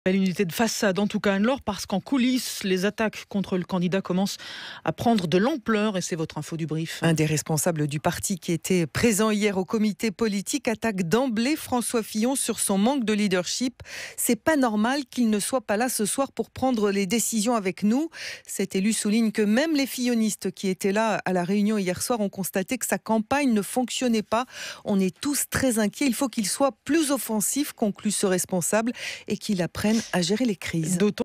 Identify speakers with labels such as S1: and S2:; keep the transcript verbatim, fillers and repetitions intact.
S1: L'unité de façade, en tout cas Anne-Laure, parce qu'en coulisses, les attaques contre le candidat commencent à prendre de l'ampleur et c'est votre info du brief.
S2: Un des responsables du parti qui était présent hier au comité politique attaque d'emblée François Fillon sur son manque de leadership. C'est pas normal qu'il ne soit pas là ce soir pour prendre les décisions avec nous. Cet élu souligne que même les fillonistes qui étaient là à la réunion hier soir ont constaté que sa campagne ne fonctionnait pas. On est tous très inquiets. Il faut qu'il soit plus offensif, conclut ce responsable, et qu'il apprenne à gérer les crises.
S1: D'autant